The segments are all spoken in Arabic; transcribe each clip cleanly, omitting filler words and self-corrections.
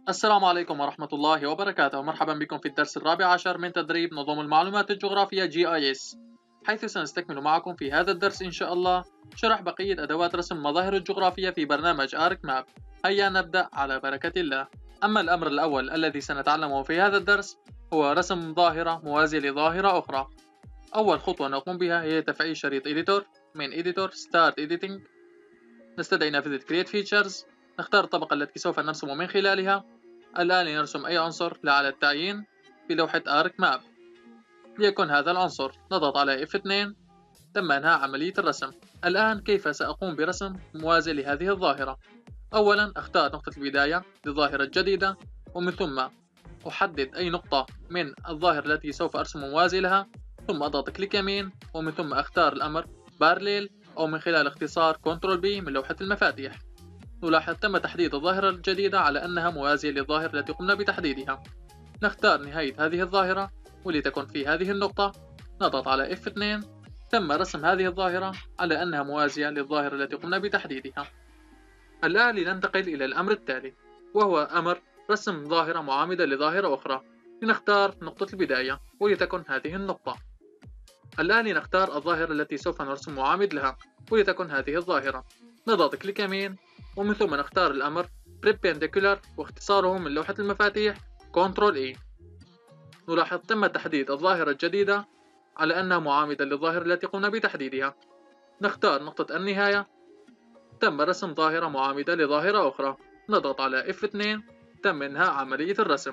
السلام عليكم ورحمة الله وبركاته. مرحبا بكم في الدرس الرابع عشر من تدريب نظم المعلومات الجغرافية GIS، حيث سنستكمل معكم في هذا الدرس إن شاء الله شرح بقية أدوات رسم المظاهر الجغرافية في برنامج آرك ماب. هيا نبدأ على بركة الله. أما الأمر الأول الذي سنتعلمه في هذا الدرس هو رسم ظاهرة موازية لظاهرة أخرى. أول خطوة نقوم بها هي تفعيل شريط Editor من Editor Start Editing. نستدعي نافذة Create Features، نختار الطبقة التي سوف نرسم من خلالها. الآن لنرسم أي عنصر لا على التعيين في لوحة آرك ماب، ليكن هذا العنصر. نضغط على F2. تم إنهاء عملية الرسم. الآن كيف سأقوم برسم موازي لهذه الظاهرة؟ أولا أختار نقطة البداية للظاهرة الجديدة، ومن ثم أحدد أي نقطة من الظاهرة التي سوف أرسم موازي لها، ثم أضغط كليك يمين، ومن ثم أختار الأمر بارليل أو من خلال اختصار كنترول B من لوحة المفاتيح. نلاحظ تم تحديد الظاهرة الجديدة على أنها موازية للظاهرة التي قمنا بتحديدها. نختار نهاية هذه الظاهرة ولتكن في هذه النقطة. نضغط على F2. تم رسم هذه الظاهرة على أنها موازية للظاهرة التي قمنا بتحديدها. الآن لننتقل إلى الأمر التالي، وهو أمر رسم ظاهرة معامدة لظاهرة أخرى. لنختار نقطة البداية ولتكن هذه النقطة. الآن لنختار الظاهرة التي سوف نرسم معامد لها ولتكن هذه الظاهرة. نضغط كليك يمين، ومن ثم نختار الأمر Perpendicular واختصاره من لوحة المفاتيح Ctrl E. نلاحظ تم تحديد الظاهرة الجديدة على أنها معامدة للظاهرة التي قمنا بتحديدها. نختار نقطة النهاية. تم رسم ظاهرة معامدة لظاهرة أخرى. نضغط على F2. تم إنهاء عملية الرسم.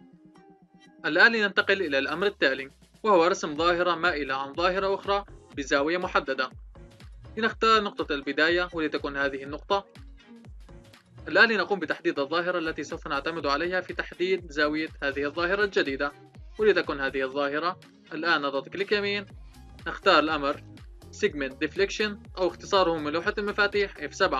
الآن لننتقل إلى الأمر التالي، وهو رسم ظاهرة مائلة عن ظاهرة أخرى بزاوية محددة. لنختار نقطة البداية ولتكن هذه النقطة. الآن لنقوم بتحديد الظاهرة التي سوف نعتمد عليها في تحديد زاوية هذه الظاهرة الجديدة، ولتكن هذه الظاهرة. الآن نضغط كليك يمين، نختار الأمر Segment Deflection أو اختصاره من لوحة المفاتيح F7.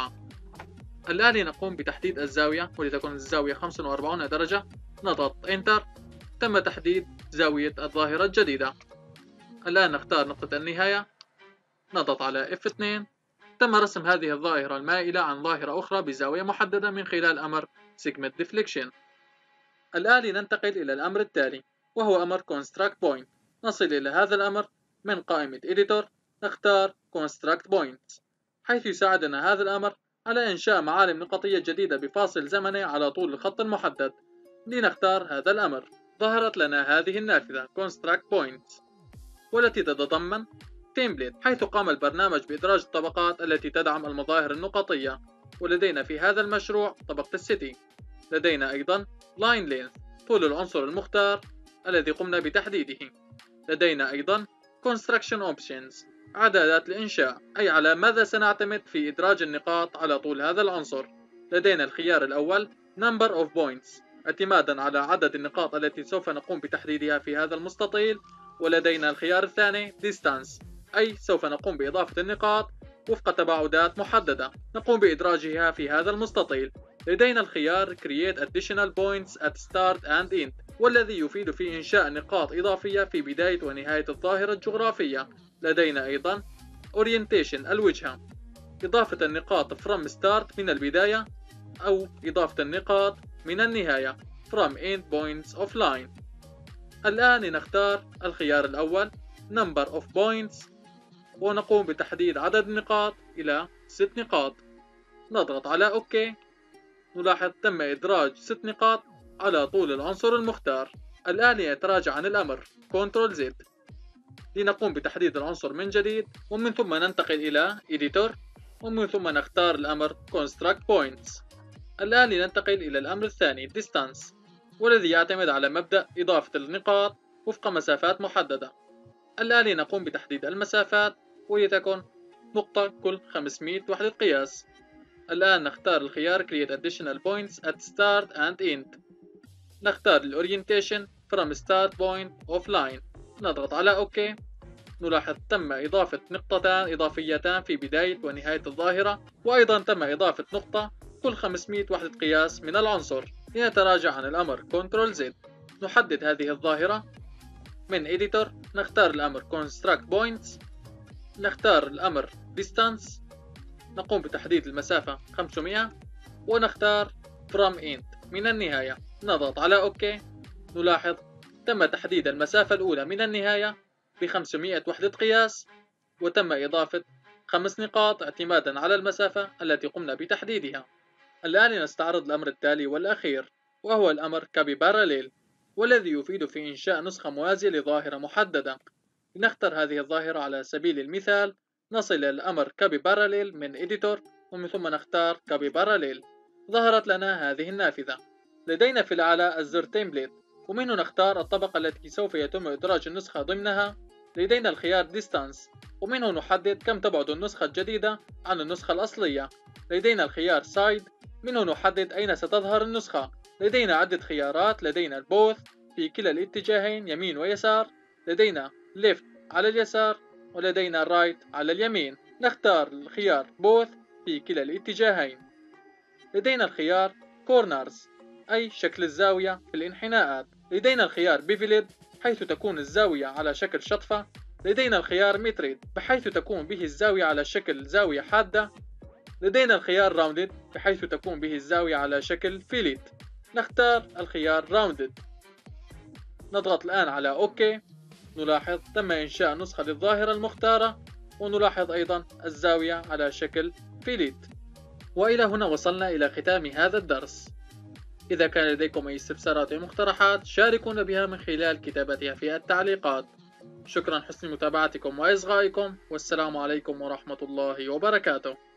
الآن لنقوم بتحديد الزاوية ولتكن الزاوية 45 درجة. نضغط Enter. تم تحديد زاوية الظاهرة الجديدة. الآن نختار نقطة النهاية. نضغط على F2. تم رسم هذه الظاهرة المائلة عن ظاهرة أخرى بزاوية محددة من خلال أمر Segment Deflection. الآن لننتقل إلى الأمر التالي، وهو أمر Construct Point. نصل إلى هذا الأمر من قائمة Editor. نختار Construct Point، حيث يساعدنا هذا الأمر على إنشاء معالم نقطية جديدة بفاصل زمني على طول الخط المحدد. لنختار هذا الأمر. ظهرت لنا هذه النافذة Construct Point، والتي تتضمن تيمبليت، حيث قام البرنامج بإدراج الطبقات التي تدعم المظاهر النقطية. ولدينا في هذا المشروع طبقة السيتي. لدينا أيضا لاين لينث، طول العنصر المختار الذي قمنا بتحديده. لدينا أيضا Construction Options، إعدادات الإنشاء، أي على ماذا سنعتمد في إدراج النقاط على طول هذا العنصر. لدينا الخيار الأول Number of Points، اعتمادا على عدد النقاط التي سوف نقوم بتحديدها في هذا المستطيل. ولدينا الخيار الثاني Distance، أي سوف نقوم بإضافة النقاط وفق تباعدات محددة نقوم بإدراجها في هذا المستطيل. لدينا الخيار Create Additional Points at Start and End، والذي يفيد في إنشاء نقاط إضافية في بداية ونهاية الظاهرة الجغرافية. لدينا أيضا Orientation الوجهة، إضافة النقاط From Start من البداية، أو إضافة النقاط من النهاية From End Points of Line. الآن لنختار الخيار الأول Number of Points، ونقوم بتحديد عدد النقاط إلى 6 نقاط. نضغط على OK. نلاحظ تم إدراج 6 نقاط على طول العنصر المختار. الآن لنتراجع عن الأمر Ctrl Z لنقوم بتحديد العنصر من جديد، ومن ثم ننتقل إلى Editor، ومن ثم نختار الأمر Construct Points. الآن لننتقل إلى الأمر الثاني Distance، والذي يعتمد على مبدأ إضافة النقاط وفق مسافات محددة. الآن لنقوم بتحديد المسافات، ولتكن نقطة كل 500 وحدة قياس. الآن نختار الخيار Create Additional Points at Start and End. نختار Orientation From Start Point of Line. نضغط على OK. نلاحظ تم إضافة نقطتان إضافيتان في بداية ونهاية الظاهرة، وأيضا تم إضافة نقطة كل 500 وحدة قياس من العنصر. لنتراجع عن الأمر Ctrl Z. نحدد هذه الظاهرة من Editor. نختار الأمر Construct Points. نختار الأمر Distance. نقوم بتحديد المسافة 500، ونختار From End من النهاية. نضغط على أوكي. نلاحظ تم تحديد المسافة الأولى من النهاية ب 500 وحدة قياس، وتم إضافة 5 نقاط اعتمادا على المسافة التي قمنا بتحديدها. الآن لنستعرض الأمر التالي والأخير، وهو الأمر كابي باراليل، والذي يفيد في إنشاء نسخة موازية لظاهرة محددة. لنختار هذه الظاهرة على سبيل المثال. نصل إلى الأمر كابي باراليل من إديتور، ومن ثم نختار كابي باراليل. ظهرت لنا هذه النافذة. لدينا في الأعلى الزر تمبليت، ومنه نختار الطبقة التي سوف يتم إدراج النسخة ضمنها. لدينا الخيار ديستانس، ومنه نحدد كم تبعد النسخة الجديدة عن النسخة الأصلية. لدينا الخيار سايد، منه نحدد أين ستظهر النسخة. لدينا عدة خيارات. لدينا البوث في كلا الاتجاهين يمين ويسار. لدينا left على اليسار، ولدينا right على اليمين. نختار الخيار both في كلا الاتجاهين. لدينا الخيار corners، أي شكل الزاوية في الانحناءات. لدينا الخيار beveled، حيث تكون الزاوية على شكل شطفة. لدينا الخيار metroid، بحيث تكون به الزاوية على شكل زاوية حادة. لدينا الخيار rounded، بحيث تكون به الزاوية على شكل فيليت. نختار الخيار rounded. نضغط الآن على OK. نلاحظ تم إنشاء نسخة للظاهرة المختارة، ونلاحظ أيضا الزاوية على شكل فيليت. وإلى هنا وصلنا إلى ختام هذا الدرس. إذا كان لديكم أي استفسارات أو مقترحات شاركونا بها من خلال كتابتها في التعليقات. شكرا حسن متابعتكم وإصغائكم، والسلام عليكم ورحمة الله وبركاته.